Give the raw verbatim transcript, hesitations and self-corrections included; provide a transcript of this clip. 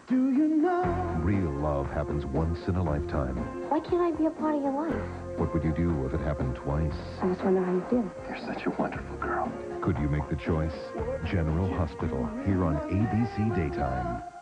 Do you know? Real love happens once in a lifetime. Why can't I be a part of your life? What would you do if it happened twice? I just wonder how you did. You're such a wonderful girl. Could you make the choice? General Hospital, here on A B C Daytime.